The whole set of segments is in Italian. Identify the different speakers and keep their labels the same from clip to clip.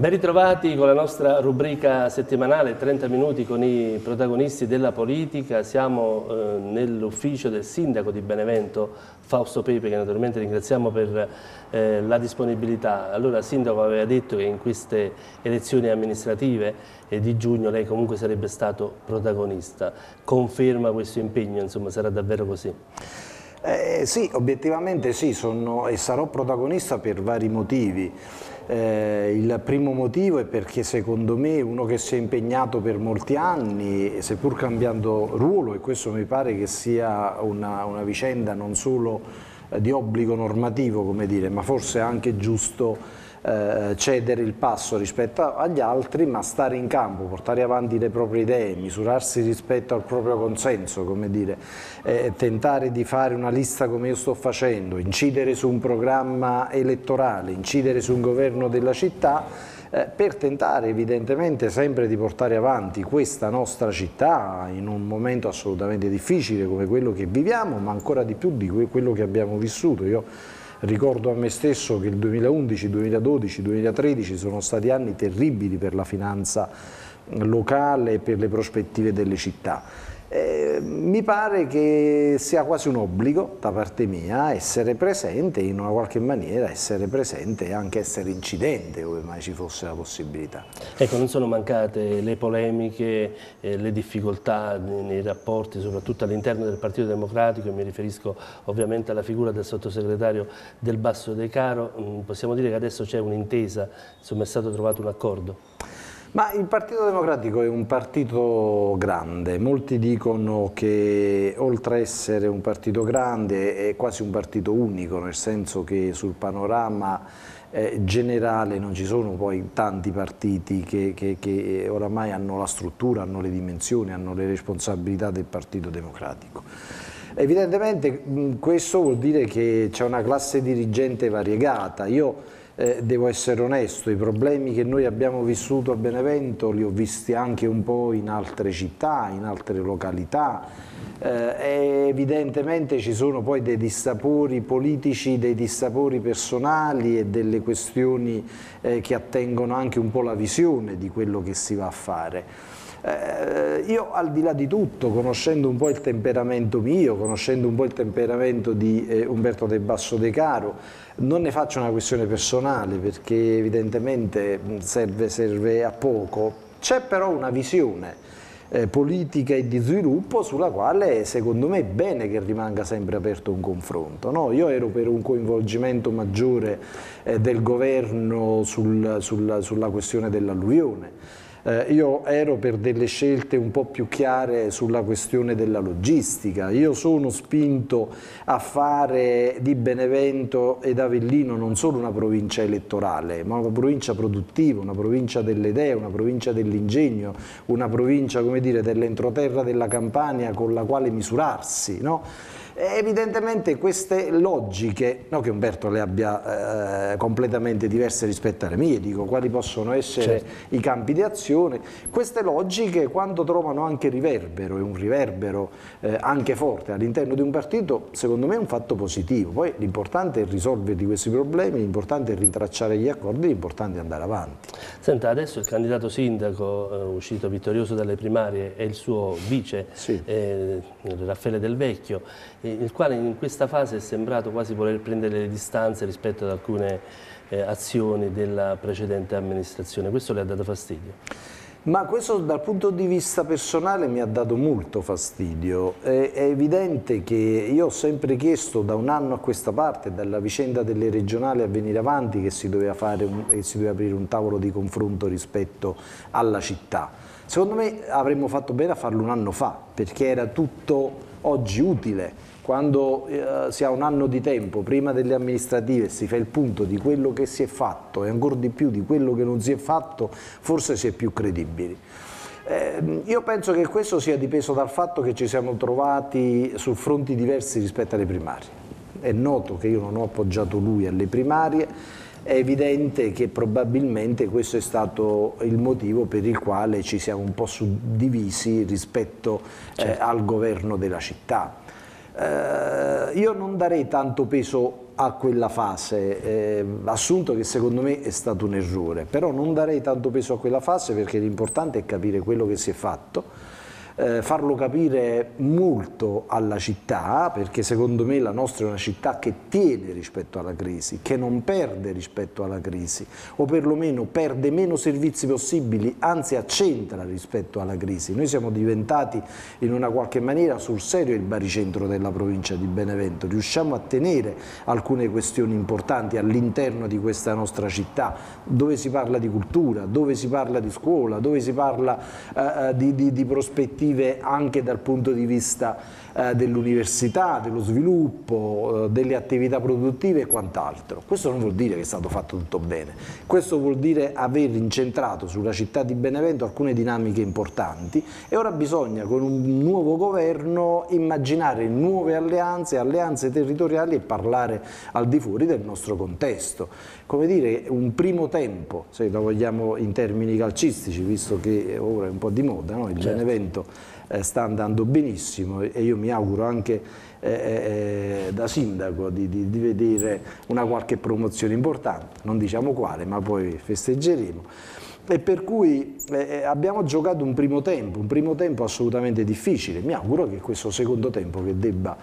Speaker 1: Ben ritrovati con la nostra rubrica settimanale 30 minuti con i protagonisti della politica. Siamo nell'ufficio del sindaco di Benevento, Fausto Pepe, che naturalmente ringraziamo per la disponibilità. Allora, sindaco aveva detto che in queste elezioni amministrative di giugno lei comunque sarebbe stato protagonista. Conferma questo impegno, insomma, sarà davvero così?
Speaker 2: Sì, obiettivamente sì, sono e sarò protagonista per vari motivi. Il primo motivo è perché secondo me uno che si è impegnato per molti anni, seppur cambiando ruolo, e questo mi pare che sia una vicenda non solo di obbligo normativo, come dire, ma forse anche giusto cedere il passo rispetto agli altri, ma stare in campo, portare avanti le proprie idee, misurarsi rispetto al proprio consenso, come dire, tentare di fare una lista come io sto facendo, incidere su un programma elettorale, incidere su un governo della città, per tentare evidentemente sempre di portare avanti questa nostra città in un momento assolutamente difficile come quello che viviamo, ma ancora di più di quello che abbiamo vissuto. Io ricordo a me stesso che il 2011, 2012, 2013 sono stati anni terribili per la finanza locale e per le prospettive delle città. Mi pare che sia quasi un obbligo da parte mia essere presente, in una qualche maniera essere presente e anche essere incidente ove mai ci fosse la possibilità.
Speaker 1: Ecco, non sono mancate le polemiche, le difficoltà nei rapporti, soprattutto all'interno del Partito Democratico, e mi riferisco ovviamente alla figura del sottosegretario Del Basso De Caro. Possiamo dire che adesso c'è un'intesa, insomma è stato trovato un accordo?
Speaker 2: Ma il Partito Democratico è un partito grande, molti dicono che oltre a essere un partito grande è quasi un partito unico, nel senso che sul panorama generale non ci sono poi tanti partiti che oramai hanno la struttura, hanno le dimensioni, hanno le responsabilità del Partito Democratico. Evidentemente questo vuol dire che c'è una classe dirigente variegata. Io devo essere onesto, i problemi che noi abbiamo vissuto a Benevento li ho visti anche un po' in altre città, in altre località, e evidentemente ci sono poi dei dissapori politici, dei dissapori personali e delle questioni che attengono anche un po' la visione di quello che si va a fare. Io al di là di tutto, conoscendo un po' il temperamento mio, conoscendo un po' il temperamento di Umberto Del Basso De Caro, non ne faccio una questione personale perché evidentemente serve a poco. C'è però una visione politica e di sviluppo sulla quale secondo me è bene che rimanga sempre aperto un confronto, no? Io ero per un coinvolgimento maggiore del governo sulla questione dell'alluvione. Io ero per delle scelte un po' più chiare sulla questione della logistica. Io sono spinto a fare di Benevento ed Avellino non solo una provincia elettorale, ma una provincia produttiva, una provincia delle idee, una provincia dell'ingegno, una provincia, come dire, dell'entroterra della Campania con la quale misurarsi, no? Evidentemente queste logiche, non che Umberto le abbia completamente diverse rispetto alle mie, dico quali possono essere i campi di azione, queste logiche quando trovano anche riverbero, e un riverbero anche forte all'interno di un partito, secondo me è un fatto positivo. Poi l'importante è risolvere questi problemi, l'importante è rintracciare gli accordi, l'importante è andare avanti.
Speaker 1: Senta, adesso il candidato sindaco uscito vittorioso dalle primarie è il suo vice, sì. Raffaele Del Vecchio, il quale in questa fase è sembrato quasi voler prendere le distanze rispetto ad alcune azioni della precedente amministrazione. Questo le ha dato fastidio?
Speaker 2: Ma questo dal punto di vista personale mi ha dato molto fastidio. È evidente che io ho sempre chiesto da un anno a questa parte, dalla vicenda delle regionali a venire avanti, che si doveva aprire un tavolo di confronto rispetto alla città. Secondo me avremmo fatto bene a farlo un anno fa, perché era tutto oggi utile. Quando si ha un anno di tempo prima delle amministrative si fa il punto di quello che si è fatto e ancora di più di quello che non si è fatto, forse si è più credibili. Io penso che questo sia dipeso dal fatto che ci siamo trovati su fronti diversi rispetto alle primarie. È noto che io non ho appoggiato lui alle primarie, è evidente che probabilmente questo è stato il motivo per il quale ci siamo un po' suddivisi rispetto al governo della città. Io non darei tanto peso a quella fase, assunto che secondo me è stato un errore, però non darei tanto peso a quella fase perché l'importante è capire quello che si è fatto, farlo capire molto alla città, perché secondo me la nostra è una città che tiene rispetto alla crisi, che non perde rispetto alla crisi, o perlomeno perde meno servizi possibili, anzi accentra rispetto alla crisi. Noi siamo diventati in una qualche maniera sul serio il baricentro della provincia di Benevento, riusciamo a tenere alcune questioni importanti all'interno di questa nostra città, dove si parla di cultura, dove si parla di scuola, dove si parla di prospettive anche dal punto di vista dell'università, dello sviluppo, delle attività produttive e quant'altro. Questo non vuol dire che è stato fatto tutto bene, questo vuol dire aver incentrato sulla città di Benevento alcune dinamiche importanti e ora bisogna con un nuovo governo immaginare nuove alleanze, alleanze territoriali e parlare al di fuori del nostro contesto. Come dire, un primo tempo, se lo vogliamo in termini calcistici, visto che ora è un po' di moda, no? Il Benevento sta andando benissimo e io mi auguro anche da sindaco di vedere una qualche promozione importante, non diciamo quale, ma poi festeggeremo. E per cui abbiamo giocato un primo tempo assolutamente difficile. Mi auguro che questo secondo tempo che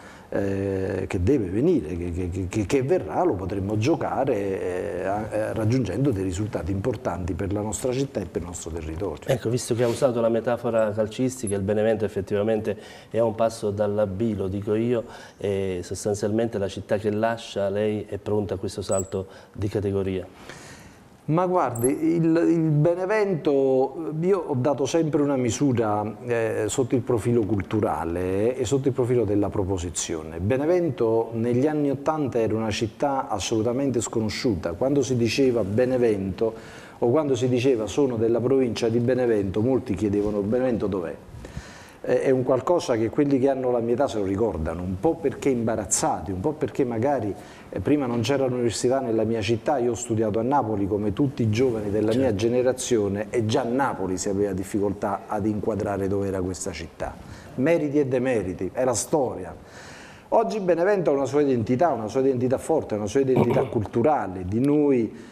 Speaker 2: deve venire, che verrà, lo potremmo giocare raggiungendo dei risultati importanti per la nostra città e per il nostro territorio.
Speaker 1: Ecco, visto che ha usato la metafora calcistica, il Benevento effettivamente è a un passo dalla B, lo dico io, e sostanzialmente la città che lascia, lei è pronta a questo salto di categoria.
Speaker 2: Ma guardi, il Benevento, io ho dato sempre una misura sotto il profilo culturale e sotto il profilo della proposizione. Benevento negli anni '80 era una città assolutamente sconosciuta. Quando si diceva Benevento o quando si diceva sono della provincia di Benevento, molti chiedevano Benevento dov'è? È un qualcosa che quelli che hanno la mia età se lo ricordano, un po' perché imbarazzati, un po' perché magari prima non c'era l'università nella mia città, io ho studiato a Napoli come tutti i giovani della mia generazione e già a Napoli si aveva difficoltà ad inquadrare dove era questa città. Meriti e demeriti, è la storia. Oggi Benevento ha una sua identità forte, una sua identità culturale, di noi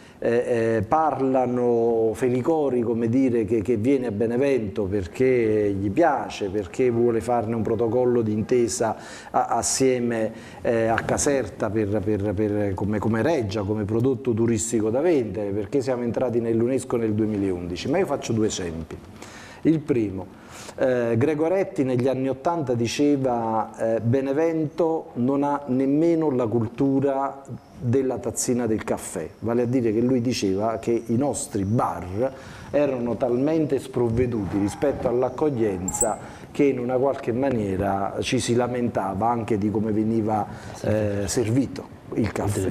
Speaker 2: parlano Felicori, come dire, che viene a Benevento perché gli piace, perché vuole farne un protocollo d'intesa assieme a Caserta come reggia, come prodotto turistico da vendere, perché siamo entrati nell'UNESCO nel 2011. Ma io faccio due esempi. Il primo, Gregoretti negli anni '80 diceva Benevento non ha nemmeno la cultura della tazzina del caffè, vale a dire che lui diceva che i nostri bar erano talmente sprovveduti rispetto all'accoglienza che in una qualche maniera ci si lamentava anche di come veniva servito il caffè.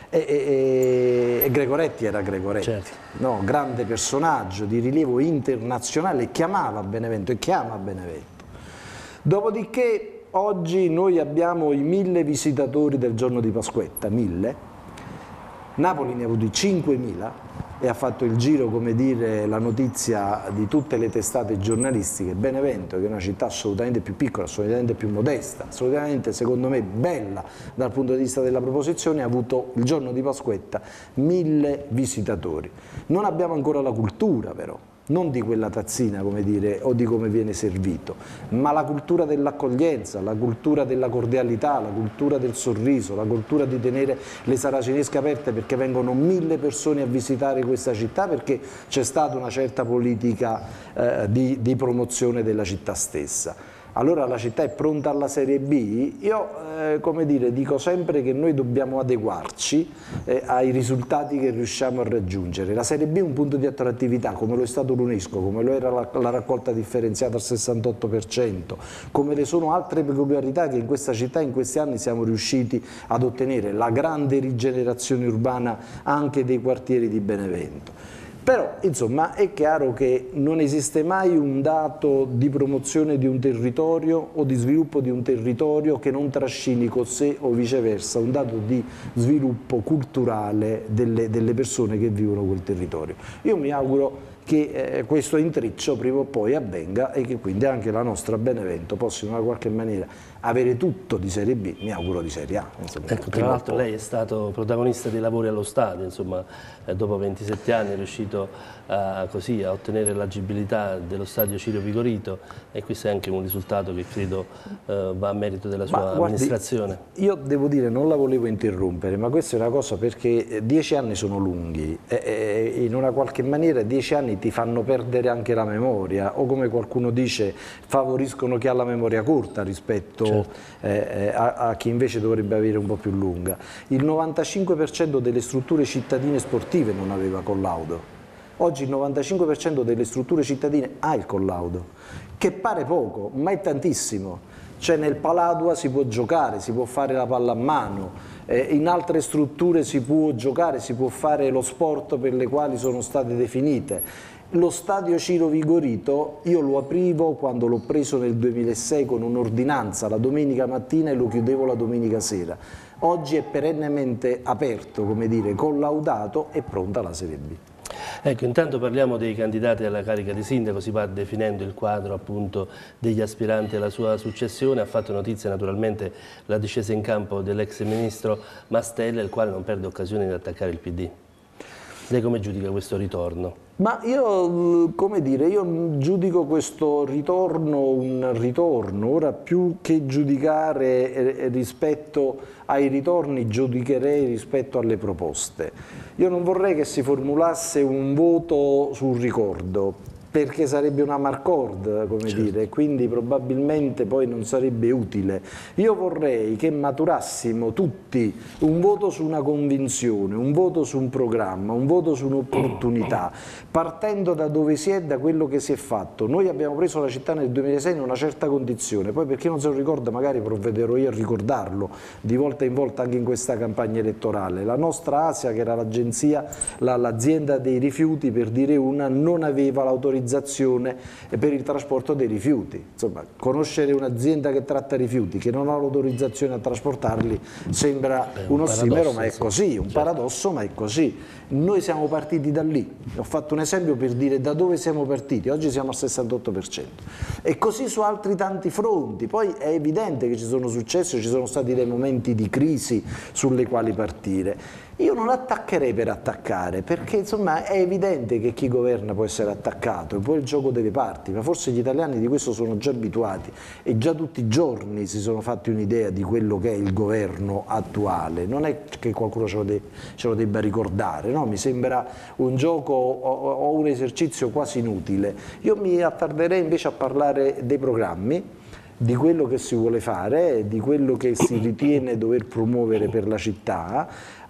Speaker 2: E Gregoretti era Gregoretti, certo. No, grande personaggio di rilievo internazionale, chiamava Benevento e chiama Benevento. Dopodiché oggi noi abbiamo i 1000 visitatori del giorno di Pasquetta, 1000, Napoli ne ha avuti 5.000 e ha fatto il giro, come dire, la notizia di tutte le testate giornalistiche. Benevento, che è una città assolutamente più piccola, assolutamente più modesta, assolutamente secondo me bella dal punto di vista della proposizione, ha avuto il giorno di Pasquetta 1000 visitatori. Non abbiamo ancora la cultura però, non di quella tazzina, come dire, o di come viene servito, ma la cultura dell'accoglienza, la cultura della cordialità, la cultura del sorriso, la cultura di tenere le saracinesche aperte perché vengono 1000 persone a visitare questa città, perché c'è stata una certa politica di promozione della città stessa. Allora la città è pronta alla Serie B? Io, come dire, dico sempre che noi dobbiamo adeguarci ai risultati che riusciamo a raggiungere. La Serie B è un punto di attrattività, come lo è stato l'UNESCO, come lo era la raccolta differenziata al 68%, come le sono altre peculiarità che in questa città in questi anni siamo riusciti ad ottenere, la grande rigenerazione urbana anche dei quartieri di Benevento. Però, insomma, è chiaro che non esiste mai un dato di promozione di un territorio o di sviluppo di un territorio che non trascini con sé o viceversa un dato di sviluppo culturale delle persone che vivono quel territorio. Io mi auguro che questo intriccio prima o poi avvenga e che quindi anche la nostra Benevento possa in una qualche maniera avere tutto di Serie B, mi auguro di Serie A. Insomma,
Speaker 1: ecco, tra l'altro lei è stato protagonista dei lavori allo stadio, insomma, dopo 27 anni è riuscito così a ottenere l'agibilità dello stadio Ciro Vigorito, e questo è anche un risultato che credo va a merito della sua amministrazione.
Speaker 2: Io devo dire, non la volevo interrompere, ma questa è una cosa perché 10 anni sono lunghi e in una qualche maniera 10 anni ti fanno perdere anche la memoria, o come qualcuno dice favoriscono chi ha la memoria corta rispetto a chi invece dovrebbe avere un po' più lunga. Il 95% delle strutture cittadine sportive non aveva collaudo. Oggi il 95% delle strutture cittadine ha il collaudo, che pare poco, ma è tantissimo. Cioè nel Paladua si può giocare, si può fare la palla a mano, in altre strutture si può giocare, si può fare lo sport per le quali sono state definite. Lo stadio Ciro Vigorito io lo aprivo quando l'ho preso nel 2006 con un'ordinanza la domenica mattina e lo chiudevo la domenica sera. Oggi è perennemente aperto, come dire, collaudato e pronta la Serie B.
Speaker 1: Ecco, intanto parliamo dei candidati alla carica di sindaco, si va definendo il quadro appunto degli aspiranti alla sua successione. Ha fatto notizia naturalmente la discesa in campo dell'ex ministro Mastella, il quale non perde occasione di attaccare il PD. Lei come giudica questo ritorno?
Speaker 2: Ma io, come dire, io giudico questo ritorno un ritorno, ora più che giudicare rispetto ai ritorni, giudicherei rispetto alle proposte. Io non vorrei che si formulasse un voto sul ricordo, perché sarebbe una marcord, come dire, quindi probabilmente poi non sarebbe utile. Io vorrei che maturassimo tutti un voto su una convinzione, un voto su un programma, un voto su un'opportunità, partendo da dove si è, da quello che si è fatto. Noi abbiamo preso la città nel 2006 in una certa condizione, poi per chi non se lo ricorda magari provvederò io a ricordarlo di volta in volta anche in questa campagna elettorale. La nostra Asia, che era l'agenzia, l'azienda dei rifiuti, per dire una, non aveva l'autorizzazione per il trasporto dei rifiuti. Insomma, conoscere un'azienda che tratta rifiuti che non ha l'autorizzazione a trasportarli sembra un ossimero, ma è così, un paradosso, ma è così. Noi siamo partiti da lì, ho fatto un esempio per dire da dove siamo partiti, oggi siamo al 68%. E così su altri tanti fronti. Poi è evidente che ci sono successi, ci sono stati dei momenti di crisi sulle quali partire. Io non attaccherei per attaccare, perché insomma è evidente che chi governa può essere attaccato, è poi il gioco delle parti, ma forse gli italiani di questo sono già abituati e già tutti i giorni si sono fatti un'idea di quello che è il governo attuale. Non è che qualcuno ce lo debba ricordare, no? Mi sembra un gioco o un esercizio quasi inutile. Io mi attarderei invece a parlare dei programmi, di quello che si vuole fare, di quello che si ritiene dover promuovere per la città,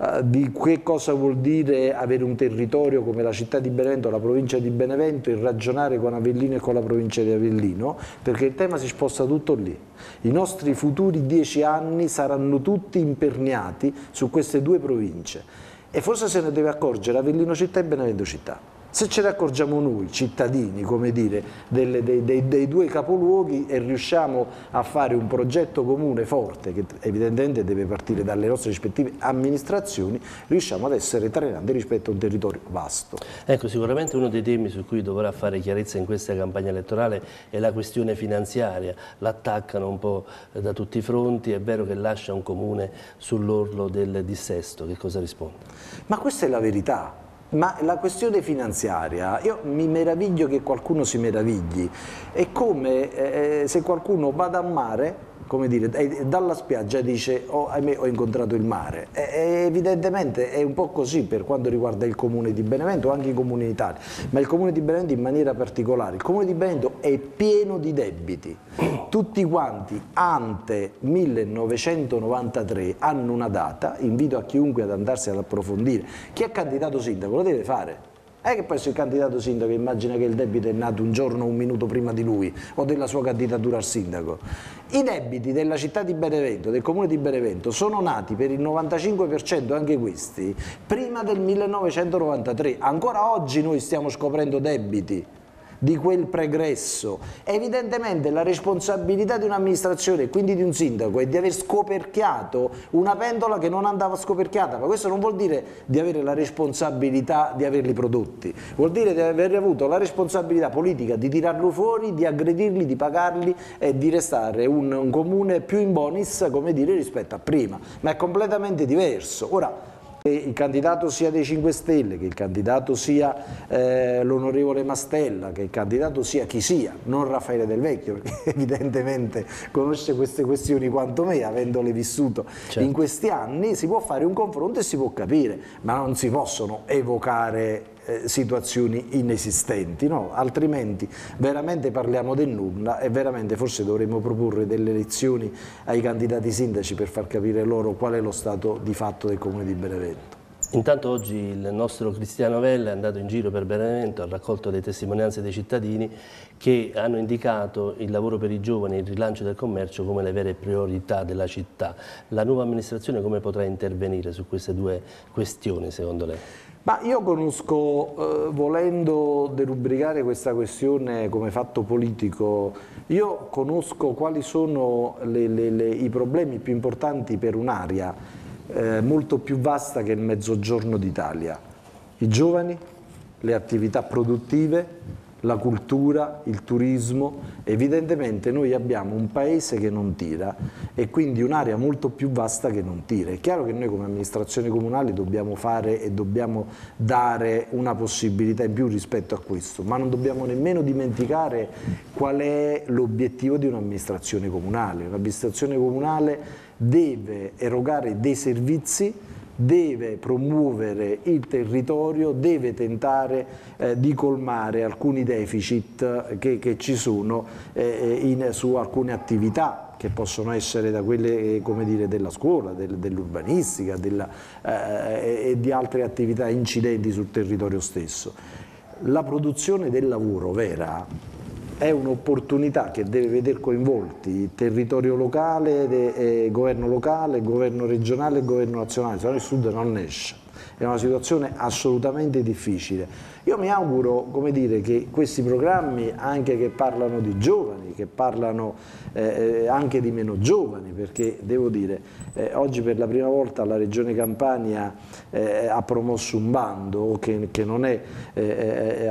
Speaker 2: di che cosa vuol dire avere un territorio come la città di Benevento, la provincia di Benevento, e ragionare con Avellino e con la provincia di Avellino, perché il tema si sposta tutto lì. I nostri futuri 10 anni saranno tutti imperniati su queste due province e forse se ne deve accorgere Avellino città e Benevento città. Se ce ne accorgiamo noi, cittadini, come dire, dei due capoluoghi, e riusciamo a fare un progetto comune forte, che evidentemente deve partire dalle nostre rispettive amministrazioni, riusciamo ad essere trainanti rispetto a un territorio vasto.
Speaker 1: Ecco, sicuramente uno dei temi su cui dovrà fare chiarezza in questa campagna elettorale è la questione finanziaria. L'attaccano un po' da tutti i fronti, è vero che lascia un comune sull'orlo del dissesto. Che cosa risponde?
Speaker 2: Ma questa è la verità. Ma la questione finanziaria, io mi meraviglio che qualcuno si meravigli, è come se qualcuno vada a mare, come dire, dalla spiaggia dice ahimè ho incontrato il mare. Evidentemente è un po' così per quanto riguarda il comune di Benevento o anche i comuni d'Italia, ma il comune di Benevento in maniera particolare. Il comune di Benevento è pieno di debiti, tutti quanti ante 1993 hanno una data, invito a chiunque ad andarsi ad approfondire. Chi è candidato sindaco lo deve fare. È che poi se il candidato sindaco immagina che il debito è nato un giorno o un minuto prima di lui o della sua candidatura al sindaco. I debiti della città di Benevento, del comune di Benevento, sono nati per il 95% anche questi prima del 1993. Ancora oggi noi stiamo scoprendo debiti. di quel pregresso. Evidentemente la responsabilità di un'amministrazione e quindi di un sindaco è di aver scoperchiato una pentola che non andava scoperchiata, ma questo non vuol dire di avere la responsabilità di averli prodotti, vuol dire di aver avuto la responsabilità politica di tirarlo fuori, di aggredirli, di pagarli e di restare un comune più in bonis, come dire, rispetto a prima, ma è completamente diverso. Ora, che il candidato sia dei 5 Stelle, che il candidato sia l'onorevole Mastella, che il candidato sia chi sia, non Raffaele Del Vecchio, perché evidentemente conosce queste questioni quanto me, avendole vissuto in questi anni, si può fare un confronto e si può capire, ma non si possono evocare situazioni inesistenti, no? Altrimenti veramente parliamo del nulla e veramente forse dovremmo proporre delle elezioni ai candidati sindaci per far capire loro qual è lo stato di fatto del comune di Benevento.
Speaker 1: Intanto oggi il nostro Cristiano Vella è andato in giro per Benevento, ha raccolto le testimonianze dei cittadini che hanno indicato il lavoro per i giovani e il rilancio del commercio come le vere priorità della città. La nuova amministrazione come potrà intervenire su queste due questioni secondo lei?
Speaker 2: Ma io conosco, volendo derubricare questa questione come fatto politico, io conosco quali sono i problemi più importanti per un'area molto più vasta che il Mezzogiorno d'Italia. I giovani, le attività produttive, la cultura, il turismo. Evidentemente noi abbiamo un paese che non tira e quindi un'area molto più vasta che non tira. È chiaro che noi come amministrazione comunale dobbiamo fare e dobbiamo dare una possibilità in più rispetto a questo, ma non dobbiamo nemmeno dimenticare qual è l'obiettivo di un'amministrazione comunale. Un'amministrazione comunale deve erogare dei servizi, deve promuovere il territorio, deve tentare di colmare alcuni deficit che ci sono su alcune attività che possono essere da quelle, come dire, della scuola, dell'urbanistica e di altre attività incidenti sul territorio stesso. La produzione del lavoro vera è un'opportunità che deve vedere coinvolti il territorio locale, governo regionale e governo nazionale, se no il Sud non esce. È una situazione assolutamente difficile. Io mi auguro, come dire, che questi programmi, anche che parlano di giovani, che parlano anche di meno giovani, perché devo dire, oggi per la prima volta la Regione Campania ha promosso un bando che non è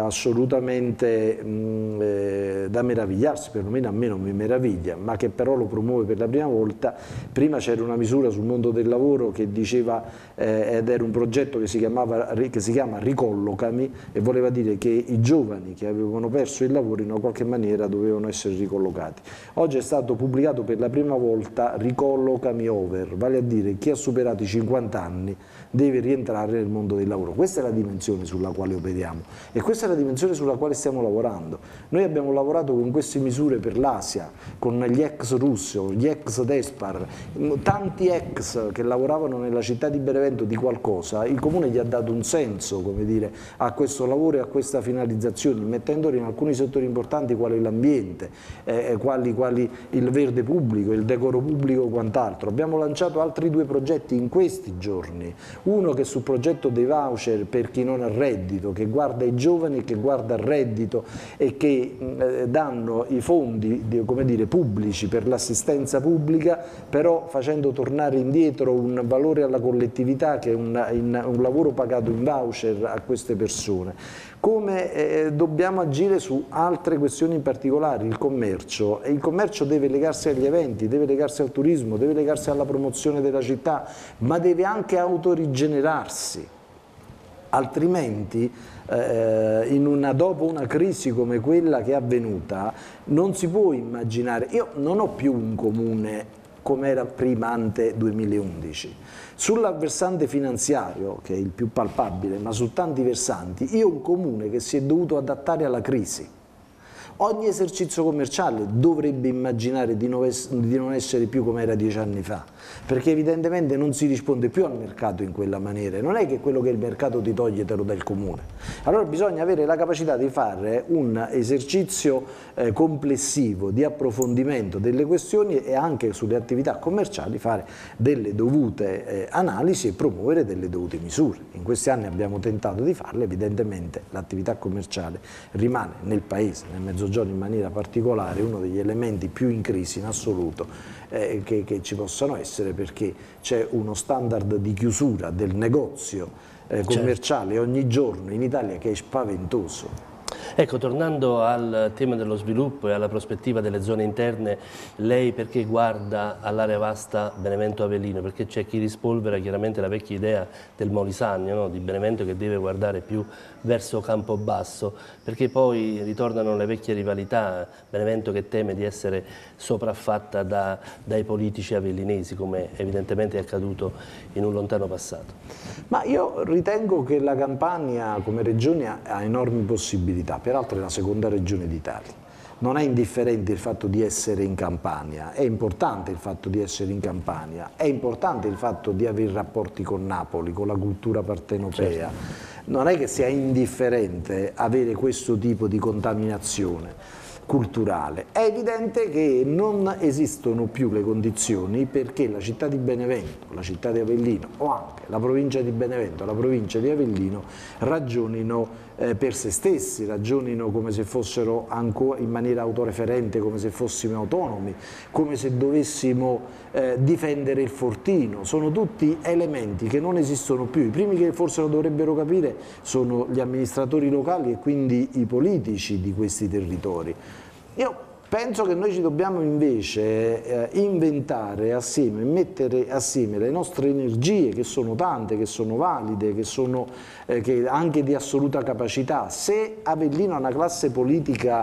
Speaker 2: assolutamente da meravigliarsi, perlomeno a me non mi meraviglia, ma che però lo promuove per la prima volta. Prima c'era una misura sul mondo del lavoro che diceva, ed era un progetto che si chiama Ricollocami, e voleva dire che i giovani che avevano perso il lavoro in una qualche maniera dovevano essere ricollocati. Oggi è stato pubblicato per la prima volta Ricollocami Over, vale a dire chi ha superato i 50 anni deve rientrare nel mondo del lavoro. Questa è la dimensione sulla quale operiamo e questa è la dimensione sulla quale stiamo lavorando. Noi abbiamo lavorato con queste misure per l'Asia, con gli ex Russo, gli ex Despar, tanti ex che lavoravano nella città di Benevento di qualcosa. Il Comune gli ha dato un senso, come dire, a questo lavoro e a questa finalizzazione, mettendolo in alcuni settori importanti quali l'ambiente, quali il verde pubblico, il decoro pubblico e quant'altro. Abbiamo lanciato altri 2 progetti in questi giorni, uno che è sul progetto dei voucher per chi non ha reddito, che guarda i giovani, che guarda il reddito e che danno i fondi, come dire, pubblici per l'assistenza pubblica, però facendo tornare indietro un valore alla collettività che è un lavoro pagato in voucher a queste persone. Come dobbiamo agire su altre questioni in particolare, il commercio. E il commercio deve legarsi agli eventi, deve legarsi al turismo, deve legarsi alla promozione della città, ma deve anche autorigenerarsi. Altrimenti dopo una crisi come quella che è avvenuta non si può immaginare. Io non ho più un comune come era prima ante 2011. Sul versante finanziario, che è il più palpabile, ma su tanti versanti, io ho un comune che si è dovuto adattare alla crisi. Ogni esercizio commerciale dovrebbe immaginare di non essere più come era 10 anni fa, perché evidentemente non si risponde più al mercato in quella maniera, non è che quello che il mercato ti toglie te lo dà il comune. Allora bisogna avere la capacità di fare un esercizio complessivo di approfondimento delle questioni e anche sulle attività commerciali fare delle dovute analisi e promuovere delle dovute misure. In questi anni abbiamo tentato di farle, evidentemente l'attività commerciale rimane nel paese, nel Mezzogiorno in maniera particolare, uno degli elementi più in crisi in assoluto che ci possano essere, perché c'è uno standard di chiusura del negozio commerciale ogni giorno in Italia che è spaventoso.
Speaker 1: Ecco, tornando al tema dello sviluppo e alla prospettiva delle zone interne, lei perché guarda all'area vasta Benevento-Avellino? Perché c'è chi rispolvera chiaramente la vecchia idea del Molisagno, no? Di Benevento che deve guardare più verso Campobasso, perché poi ritornano le vecchie rivalità, Benevento che teme di essere sopraffatta dai politici avellinesi, come evidentemente è accaduto in un lontano passato.
Speaker 2: Ma io ritengo che la Campania come regione ha enormi possibilità, peraltro è la seconda regione d'Italia. Non è indifferente il fatto di essere in Campania, è importante il fatto di essere in Campania, è importante il fatto di avere rapporti con Napoli, con la cultura partenopea. Certo. Non è che sia indifferente avere questo tipo di contaminazione culturale. È evidente che non esistono più le condizioni perché la città di Benevento, la città di Avellino o anche la provincia di Benevento, la provincia di Avellino ragionino per se stessi, ragionino come se fossero ancora in maniera autoreferente, come se fossimo autonomi, come se dovessimo difendere il fortino. Sono tutti elementi che non esistono più. I primi che forse lo dovrebbero capire sono gli amministratori locali e quindi i politici di questi territori. Io penso che noi ci dobbiamo invece inventare assieme, mettere assieme le nostre energie, che sono tante, che sono valide, che sono anche di assoluta capacità. Se Avellino ha una classe politica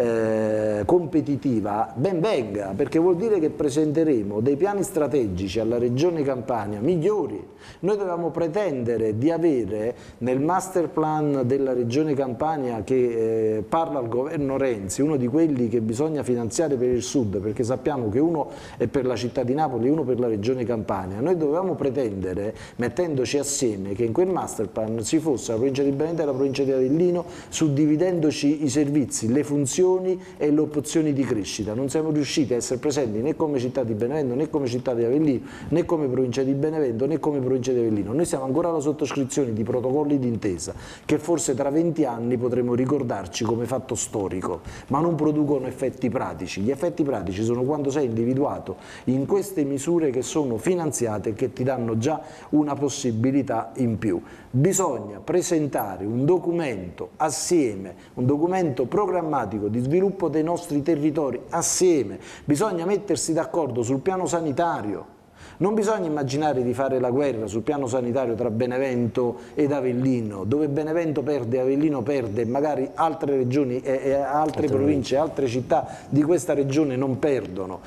Speaker 2: competitiva, ben venga, perché vuol dire che presenteremo dei piani strategici alla Regione Campania migliori. Noi dobbiamo pretendere di avere nel master plan della Regione Campania che parla al governo Renzi, uno di quelli che bisogna finanziare per il sud, perché sappiamo che uno è per la città di Napoli e uno per la Regione Campania. Noi dovevamo pretendere, mettendoci assieme, che in quel master plan ci fosse la provincia di Benevento e la provincia di Avellino, suddividendoci i servizi, le funzioni e le opzioni di crescita. Non siamo riusciti a essere presenti né come città di Benevento, né come città di Avellino, né come provincia di Benevento, né come provincia di Avellino. Noi siamo ancora alla sottoscrizione di protocolli d'intesa che forse tra 20 anni potremo ricordarci come fatto storico, ma non producono effetti pratici. Gli effetti pratici sono quando sei individuato in queste misure che sono finanziate e che ti danno già una possibilità in più. Bisogna presentare un documento assieme, un documento programmatico di sviluppo dei nostri territori assieme, bisogna mettersi d'accordo sul piano sanitario. Non bisogna immaginare di fare la guerra sul piano sanitario tra Benevento ed Avellino, dove Benevento perde, Avellino perde, magari altre regioni e altre province, altre città di questa regione non perdono.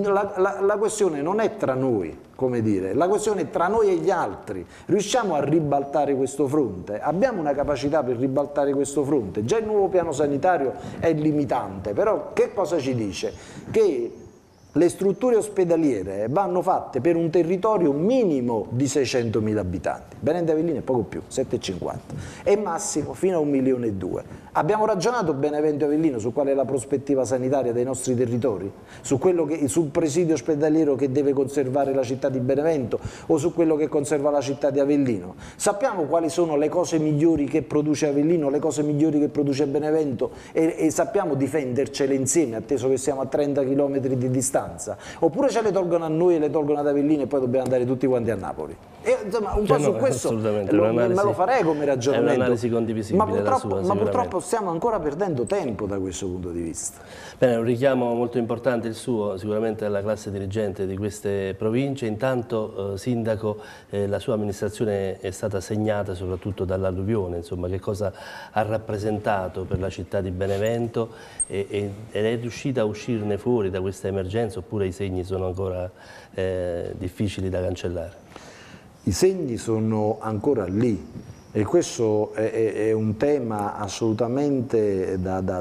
Speaker 2: La questione non è tra noi, come dire, la questione è tra noi e gli altri. Riusciamo a ribaltare questo fronte? Abbiamo una capacità per ribaltare questo fronte? Già il nuovo piano sanitario è limitante, però che cosa ci dice? Che le strutture ospedaliere vanno fatte per un territorio minimo di 600.000 abitanti, Benevento e Avellino è poco più, 7,50, e massimo fino a 1,2 milioni. Abbiamo ragionato Benevento e Avellino su qual è la prospettiva sanitaria dei nostri territori? Sul presidio ospedaliero che deve conservare la città di Benevento o su quello che conserva la città di Avellino? Sappiamo quali sono le cose migliori che produce Avellino, le cose migliori che produce Benevento e sappiamo difendercele insieme, atteso che siamo a 30 km di distanza? Oppure ce le tolgono a noi e le tolgono ad Avellino e poi dobbiamo andare tutti quanti a Napoli? E, insomma, un po' su questo me lo farei come ragionamento. È
Speaker 1: un'analisi condivisibile la sua,
Speaker 2: ma purtroppo stiamo ancora perdendo tempo da questo punto di vista.
Speaker 1: Bene, un richiamo molto importante il suo, sicuramente alla classe dirigente di queste province. Intanto, Sindaco, la sua amministrazione è stata segnata soprattutto dall'alluvione, insomma, che cosa ha rappresentato per la città di Benevento ed è riuscita a uscirne fuori da questa emergenza oppure i segni sono ancora difficili da cancellare?
Speaker 2: I segni sono ancora lì, E questo è un tema assolutamente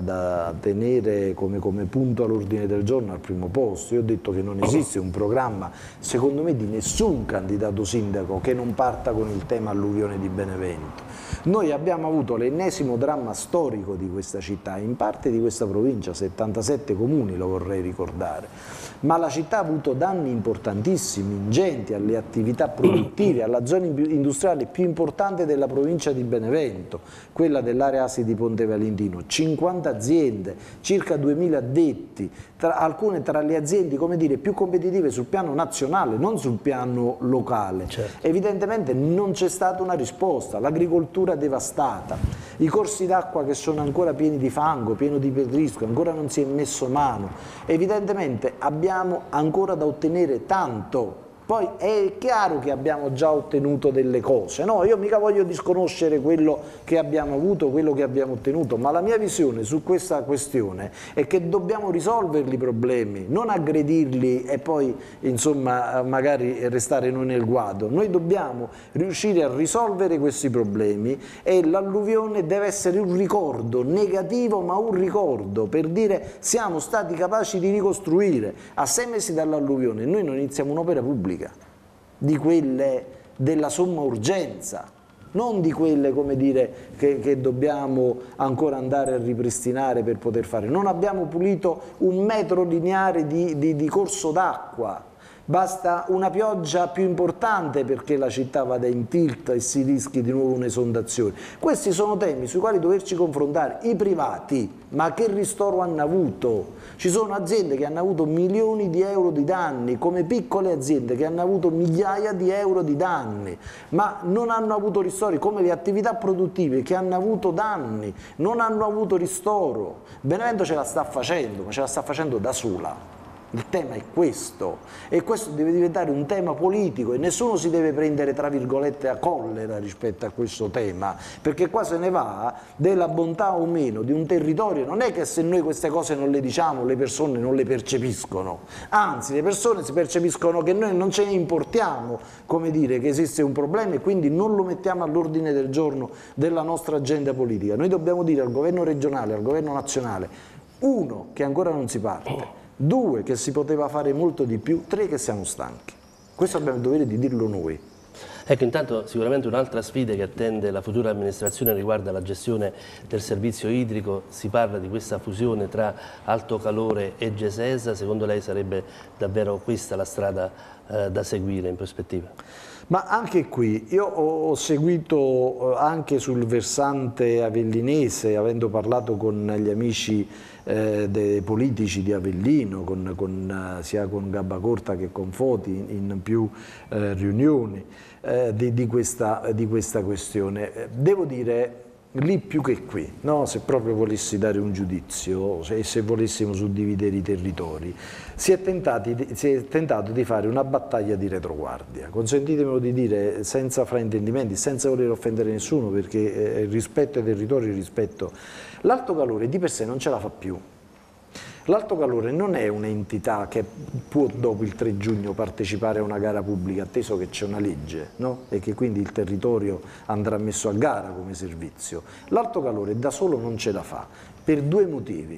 Speaker 2: da tenere come punto all'ordine del giorno al primo posto. Io ho detto che non esiste un programma, secondo me, di nessun candidato sindaco che non parta con il tema alluvione di Benevento. Noi abbiamo avuto l'ennesimo dramma storico di questa città, in parte di questa provincia, 77 comuni lo vorrei ricordare, ma la città ha avuto danni importantissimi, ingenti alle attività produttive, alla zona industriale più importante della provincia di Benevento, quella dell'area ASI di Ponte Valentino, 50 aziende, circa 2000 addetti, alcune tra le aziende, come dire, più competitive sul piano nazionale, non sul piano locale. Certo. Evidentemente non c'è stata una risposta, l'agricoltura devastata, i corsi d'acqua che sono ancora pieni di fango, pieni di pedrisco, ancora non si è messo mano. Evidentemente abbiamo ancora da ottenere tanto. Poi è chiaro che abbiamo già ottenuto delle cose, no? Io mica voglio disconoscere quello che abbiamo avuto, quello che abbiamo ottenuto, ma la mia visione su questa questione è che dobbiamo risolverli i problemi, non aggredirli e poi insomma magari restare noi nel guado. Noi dobbiamo riuscire a risolvere questi problemi e l'alluvione deve essere un ricordo negativo, ma un ricordo per dire siamo stati capaci di ricostruire. A 6 mesi dall'alluvione noi non iniziamo un'opera pubblica, di quelle della somma urgenza, non di quelle, come dire, che dobbiamo ancora andare a ripristinare per poter fare. Non abbiamo pulito 1 metro lineare di corso d'acqua. Basta una pioggia più importante perché la città vada in tilt e si rischi di nuovo un'esondazione. Questi sono temi sui quali doverci confrontare. I privati, ma che ristoro hanno avuto? Ci sono aziende che hanno avuto milioni di euro di danni, come piccole aziende che hanno avuto migliaia di euro di danni, ma non hanno avuto ristori, come le attività produttive che hanno avuto danni, non hanno avuto ristoro. Benevento ce la sta facendo, ma ce la sta facendo da sola. Il tema è questo, e questo deve diventare un tema politico e nessuno si deve prendere, tra virgolette, a collera rispetto a questo tema, perché qua se ne va della bontà o meno di un territorio. Non è che se noi queste cose non le diciamo le persone non le percepiscono, anzi le persone si percepiscono che noi non ce ne importiamo, come dire, che esiste un problema e quindi non lo mettiamo all'ordine del giorno della nostra agenda politica. Noi dobbiamo dire al governo regionale, al governo nazionale, 1, che ancora non si parte, 2, che si poteva fare molto di più, 3, che siamo stanchi. Questo abbiamo il dovere di dirlo noi.
Speaker 1: Ecco, intanto sicuramente un'altra sfida che attende la futura amministrazione riguarda la gestione del servizio idrico. Si parla di questa fusione tra Alto Calore e Gesesa. Secondo lei sarebbe davvero questa la strada da seguire in prospettiva?
Speaker 2: Ma anche qui io ho seguito anche sul versante avellinese, avendo parlato con gli amici dei politici di Avellino, sia con Gabbacorta che con Foti in più riunioni di questa questione. Devo dire, lì più che qui, no? Se proprio volessi dare un giudizio, se volessimo suddividere i territori, si è tentato di fare una battaglia di retroguardia. Consentitemelo di dire, senza fraintendimenti, senza voler offendere nessuno, perché il rispetto ai territori, il rispetto. L'Alto Calore di per sé non ce la fa più. L'Alto Calore non è un'entità che può dopo il 3 giugno partecipare a una gara pubblica, atteso che c'è una legge, no? E che quindi il territorio andrà messo a gara come servizio. L'Alto Calore da solo non ce la fa, per 2 motivi.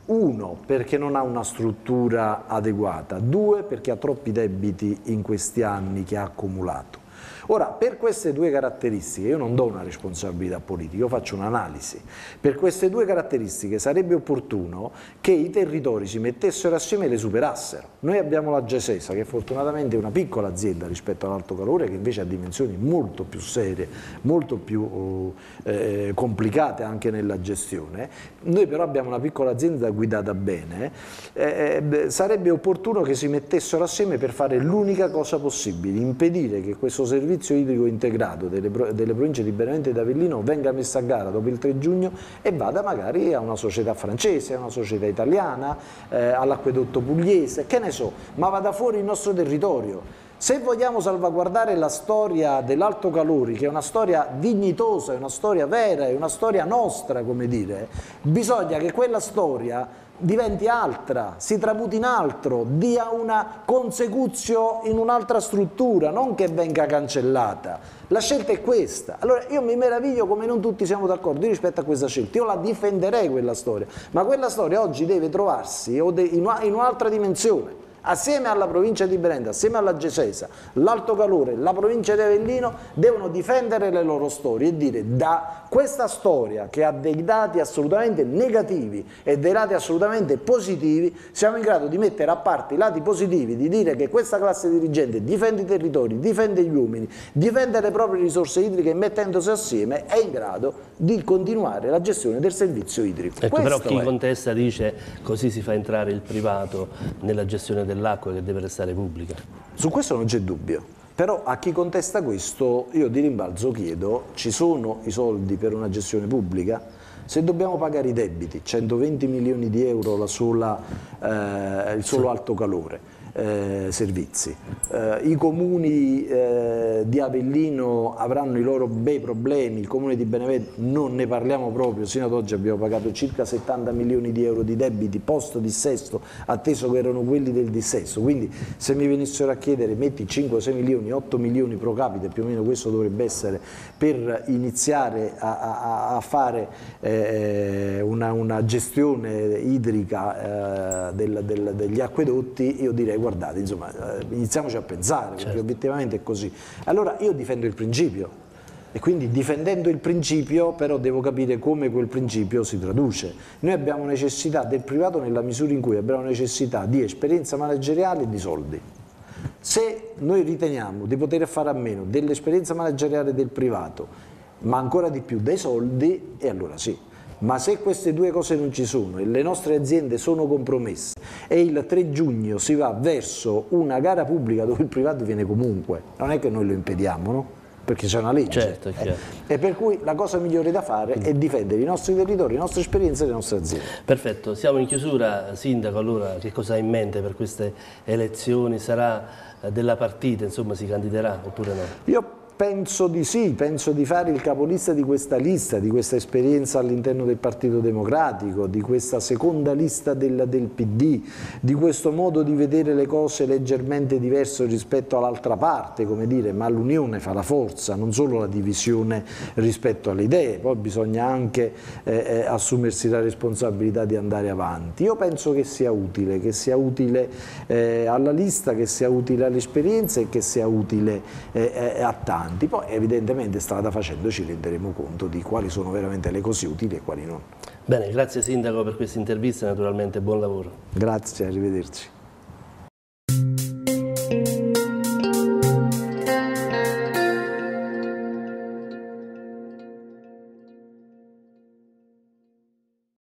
Speaker 2: 1, perché non ha una struttura adeguata. 2, perché ha troppi debiti in questi anni che ha accumulato. Ora, per queste 2 caratteristiche, io non do una responsabilità politica, io faccio un'analisi. Per queste 2 caratteristiche sarebbe opportuno che i territori si mettessero assieme e le superassero. Noi abbiamo la Gesesa, che fortunatamente è una piccola azienda rispetto all'Alto Calore, che invece ha dimensioni molto più serie, molto più complicate anche nella gestione. Noi però abbiamo una piccola azienda guidata bene. Sarebbe opportuno che si mettessero assieme per fare l'unica cosa possibile, impedire che questo servizio idrico integrato delle province di Benevento ed Avellino venga messa a gara dopo il 3 giugno e vada magari a una società francese, a una società italiana, all'acquedotto pugliese, che ne so, ma vada fuori il nostro territorio. Se vogliamo salvaguardare la storia dell'Alto Calore, che è una storia dignitosa, è una storia vera, è una storia nostra, come dire, bisogna che quella storia diventi altra, si tramuti in altro, dia una consecuzio in un'altra struttura, non che venga cancellata. La scelta è questa. Allora io mi meraviglio come non tutti siamo d'accordo rispetto a questa scelta. Io la difenderei quella storia, ma quella storia oggi deve trovarsi in un'altra dimensione. Assieme alla provincia di Brenta, assieme alla Gesesa, l'Alto Calore, la provincia di Avellino devono difendere le loro storie e dire: da questa storia che ha dei dati assolutamente negativi e dei lati assolutamente positivi, siamo in grado di mettere a parte i lati positivi, di dire che questa classe dirigente difende i territori, difende gli uomini, difende le proprie risorse idriche e mettendosi assieme è in grado di continuare la gestione del servizio idrico.
Speaker 1: Ecco, però chi contesta dice così si fa entrare il privato nella gestione dell'acqua che deve restare pubblica.
Speaker 2: Su questo non c'è dubbio, però a chi contesta questo io di rimbalzo chiedo: ci sono i soldi per una gestione pubblica? Se dobbiamo pagare i debiti, 120 milioni di euro il solo Alto Calore, servizi, i comuni di Avellino avranno i loro bei problemi, il comune di Benevento non ne parliamo proprio, sino ad oggi abbiamo pagato circa 70 milioni di euro di debiti post dissesto, atteso che erano quelli del dissesto, quindi se mi venissero a chiedere metti 5-6 milioni, 8 milioni pro capite, più o meno questo dovrebbe essere per iniziare a fare una gestione idrica degli acquedotti, io direi: guardate, insomma, iniziamoci a pensare, perché obiettivamente è così. Allora io difendo il principio e quindi difendendo il principio però devo capire come quel principio si traduce. Noi abbiamo necessità del privato nella misura in cui abbiamo necessità di esperienza manageriale e di soldi. Se noi riteniamo di poter fare a meno dell'esperienza manageriale del privato, ma ancora di più dei soldi, e allora sì. Ma se queste due cose non ci sono e le nostre aziende sono compromesse e il 3 giugno si va verso una gara pubblica dove il privato viene comunque, non è che noi lo impediamo, no? Perché c'è una legge.
Speaker 1: Certo,
Speaker 2: e per cui la cosa migliore da fare è difendere i nostri territori, le nostre esperienze e le nostre aziende.
Speaker 1: Perfetto, siamo in chiusura. Sindaco, allora che cosa ha in mente per queste elezioni? Sarà della partita, insomma, si candiderà oppure no?
Speaker 2: Io penso di sì, penso di fare il capolista di questa lista, di questa esperienza all'interno del Partito Democratico, di questa seconda lista del PD, di questo modo di vedere le cose leggermente diverso rispetto all'altra parte, come dire, ma l'unione fa la forza, non solo la divisione rispetto alle idee, poi bisogna anche assumersi la responsabilità di andare avanti. Io penso che sia utile alla lista, che sia utile all'esperienza e che sia utile a tanti. Poi evidentemente strada facendo ci renderemo conto di quali sono veramente le cose utili e quali non.
Speaker 1: Bene, grazie Sindaco per questa intervista e naturalmente buon lavoro.
Speaker 2: Grazie, arrivederci.